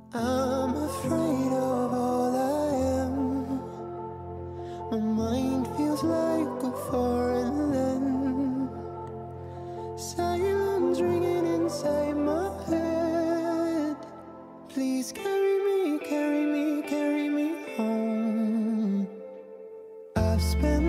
I'm afraid of all I am. My mind feels like a foreign land. Silence ringing inside my head. Please carry me, carry me, carry me home. I've spent